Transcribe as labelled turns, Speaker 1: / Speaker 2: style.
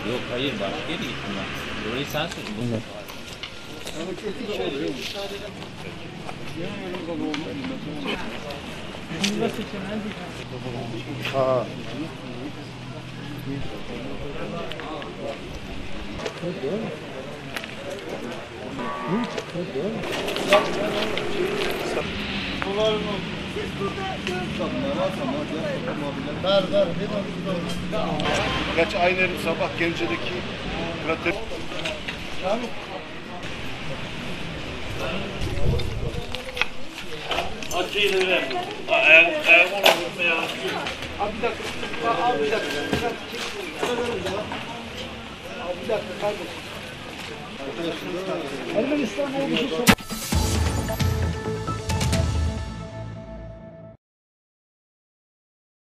Speaker 1: Yok hayır başka yere gittim ben. Burayı sen söyledin. Evet.
Speaker 2: Ha. Gerçi aynı sabah Gence'deki krater.
Speaker 3: Acıyla ver. Eğer onu ya.
Speaker 2: Abi bir dakika. Abi bir dakika. Abi bir dakika kardeşim. Ermenistan olmuşu